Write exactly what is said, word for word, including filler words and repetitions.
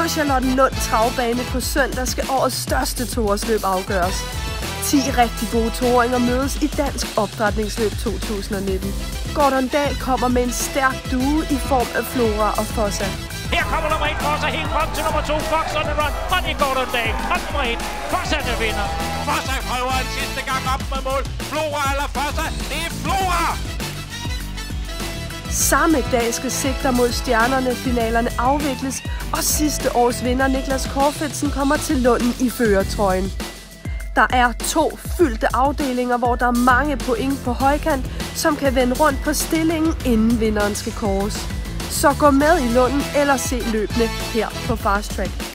På Charlottenlund Travbane på søndag skal årets største toårsløb afgøres. ti rigtig gode toåringer mødes i Dansk Opdrætningsløb to tusind nitten. Gordon Dahl kommer med en stærk due i form af Flora og Fossa. Her kommer nummer et Fossa helt frem til nummer to Fox on the run. Og det er Gordon Dahl. Og nummer et Fossa, der vinder. Fossa prøver en sidste gang op med mål. Flora eller Fossa? Det er Flora! Samme dag skal sigter mod stjernerne finalerne afvikles, og sidste års vinder Niklas Korfedsen kommer til Lunden i førertrøjen. Der er to fyldte afdelinger, hvor der er mange point på højkant, som kan vende rundt på stillingen, inden vinderen skal kåres. Så gå med i Lunden eller se løbende her på Fast Track.